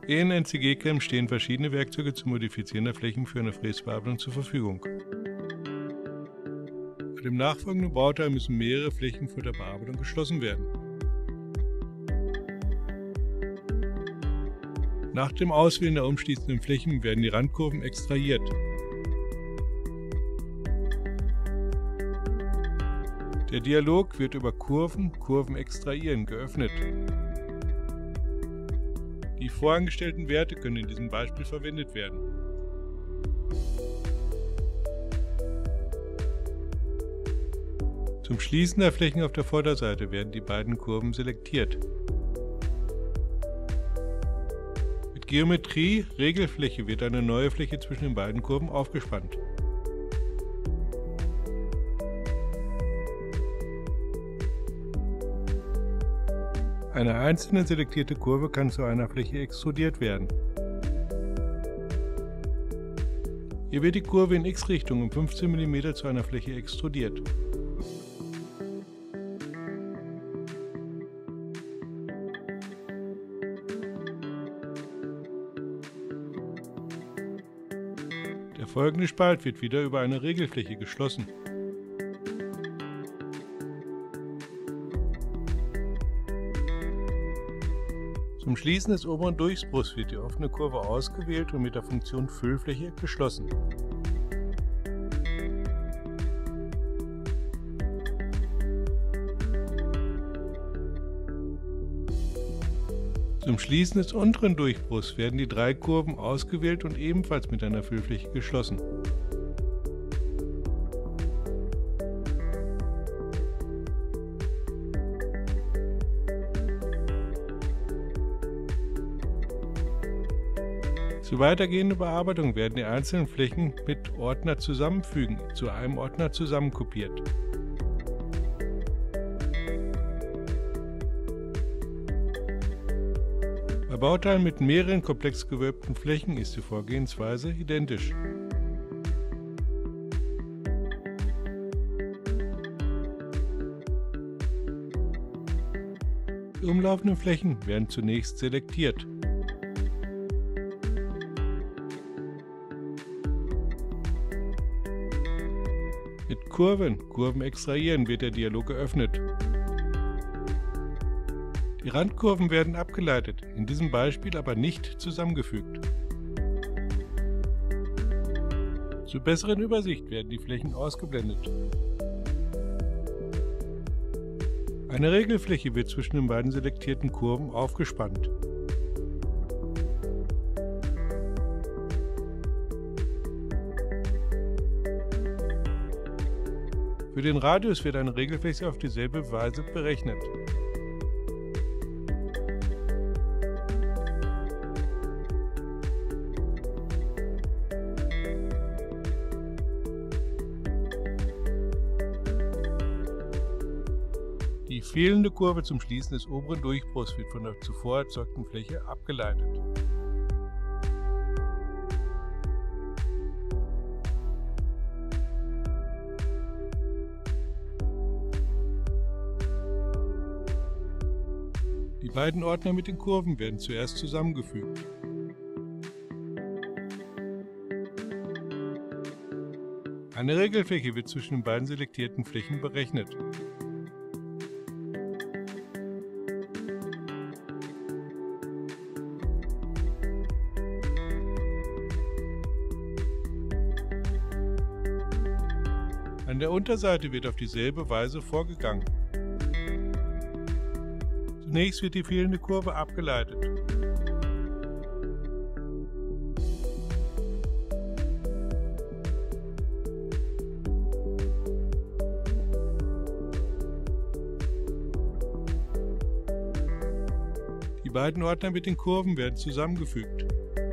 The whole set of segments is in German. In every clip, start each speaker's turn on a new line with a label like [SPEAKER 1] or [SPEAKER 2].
[SPEAKER 1] In NCG-CAM stehen verschiedene Werkzeuge zum Modifizieren der Flächen für eine Fräsbearbeitung zur Verfügung. Bei dem nachfolgenden Bauteil müssen mehrere Flächen vor der Bearbeitung geschlossen werden. Nach dem Auswählen der umschließenden Flächen werden die Randkurven extrahiert. Der Dialog wird über Kurven extrahieren geöffnet. Die vorangestellten Werte können in diesem Beispiel verwendet werden. Zum Schließen der Flächen auf der Vorderseite werden die beiden Kurven selektiert. Mit Geometrie Regelfläche wird eine neue Fläche zwischen den beiden Kurven aufgespannt. Eine einzelne selektierte Kurve kann zu einer Fläche extrudiert werden. Hier wird die Kurve in X-Richtung um 15 mm zu einer Fläche extrudiert. Der folgende Spalt wird wieder über eine Regelfläche geschlossen. Zum Schließen des oberen Durchbruchs wird die offene Kurve ausgewählt und mit der Funktion Füllfläche geschlossen. Zum Schließen des unteren Durchbruchs werden die drei Kurven ausgewählt und ebenfalls mit einer Füllfläche geschlossen. Zur weitergehenden Bearbeitung werden die einzelnen Flächen mit Ordner zusammenfügen, zu einem Ordner zusammenkopiert. Bei Bauteilen mit mehreren komplex gewölbten Flächen ist die Vorgehensweise identisch. Die umlaufenden Flächen werden zunächst selektiert. Mit Kurven extrahieren wird der Dialog geöffnet. Die Randkurven werden abgeleitet, in diesem Beispiel aber nicht zusammengefügt. Zur besseren Übersicht werden die Flächen ausgeblendet. Eine Regelfläche wird zwischen den beiden selektierten Kurven aufgespannt. Für den Radius wird eine Regelfläche auf dieselbe Weise berechnet. Die fehlende Kurve zum Schließen des oberen Durchbruchs wird von der zuvor erzeugten Fläche abgeleitet. Die beiden Ordner mit den Kurven werden zuerst zusammengefügt. Eine Regelfläche wird zwischen den beiden selektierten Flächen berechnet. An der Unterseite wird auf dieselbe Weise vorgegangen. Zunächst wird die fehlende Kurve abgeleitet. Die beiden Ordner mit den Kurven werden zusammengefügt.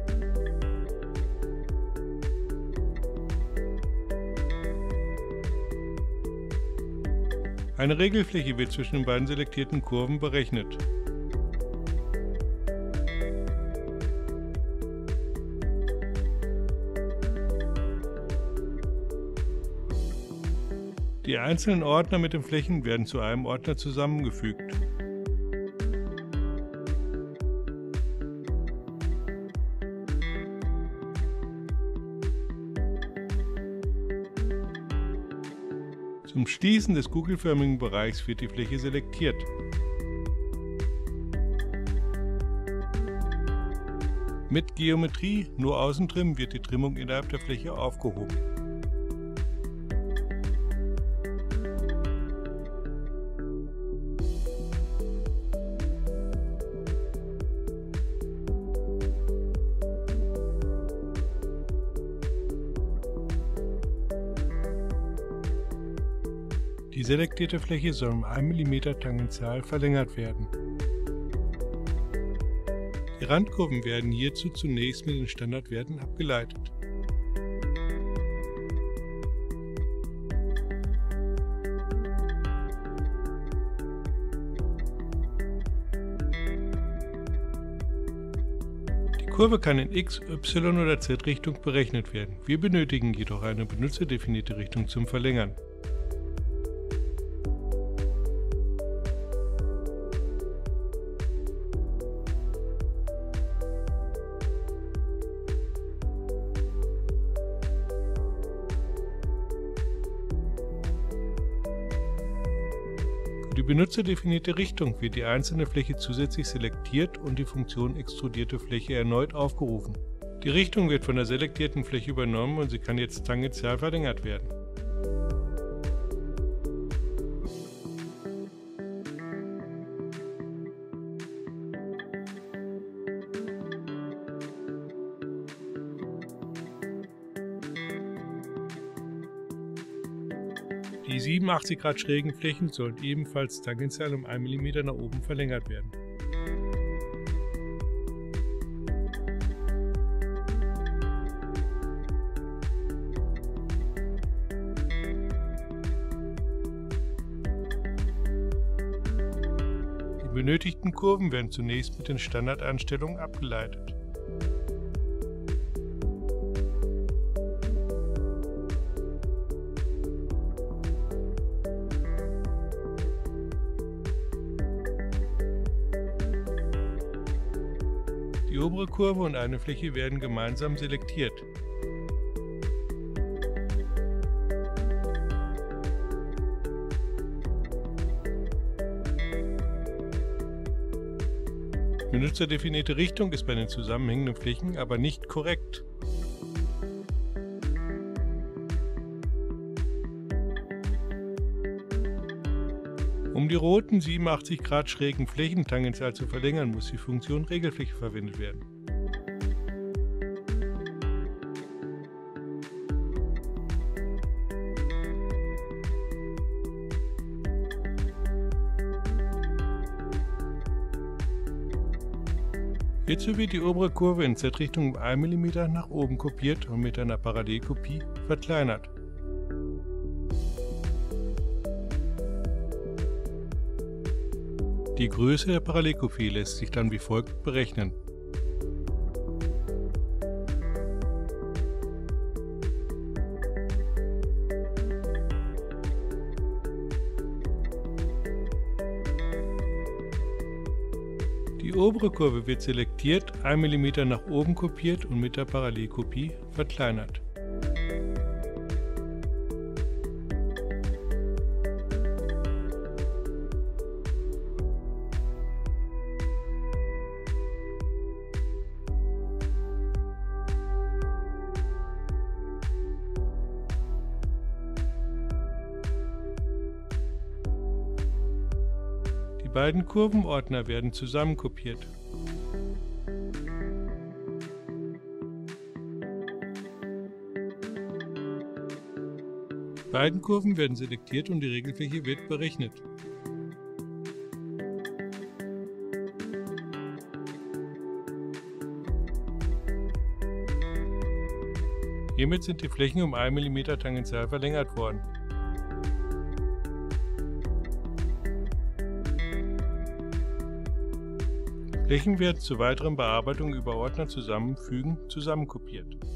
[SPEAKER 1] Eine Regelfläche wird zwischen den beiden selektierten Kurven berechnet. Die einzelnen Ordner mit den Flächen werden zu einem Ordner zusammengefügt. Zum Schließen des kugelförmigen Bereichs wird die Fläche selektiert. Mit Geometrie, nur Außentrim, wird die Trimmung innerhalb der Fläche aufgehoben. Die selektierte Fläche soll um 1 mm tangential verlängert werden. Die Randkurven werden hierzu zunächst mit den Standardwerten abgeleitet. Die Kurve kann in X-, Y- oder Z-Richtung berechnet werden. Wir benötigen jedoch eine benutzerdefinierte Richtung zum Verlängern. Für die benutzerdefinierte Richtung wird die einzelne Fläche zusätzlich selektiert und die Funktion extrudierte Fläche erneut aufgerufen. Die Richtung wird von der selektierten Fläche übernommen und sie kann jetzt tangential verlängert werden. Die 87 Grad schrägen Flächen sollen ebenfalls tangential um 1 mm nach oben verlängert werden. Die benötigten Kurven werden zunächst mit den Standardeinstellungen abgeleitet. Die obere Kurve und eine Fläche werden gemeinsam selektiert. Die benutzerdefinierte Richtung ist bei den zusammenhängenden Flächen aber nicht korrekt. Um die roten 87 Grad schrägen Flächen tangential zu verlängern, muss die Funktion Regelfläche verwendet werden. Hierzu wird die obere Kurve in Z-Richtung um 1 mm nach oben kopiert und mit einer Parallelkopie verkleinert. Die Größe der Parallelkopie lässt sich dann wie folgt berechnen. Die obere Kurve wird selektiert, 1 mm nach oben kopiert und mit der Parallelkopie verkleinert. Die beiden Kurvenordner werden zusammenkopiert. Die beiden Kurven werden selektiert und die Regelfläche wird berechnet. Hiermit sind die Flächen um 1 mm tangential verlängert worden. Flächen werden zur weiteren Bearbeitung über Ordner zusammenfügen zusammenkopiert.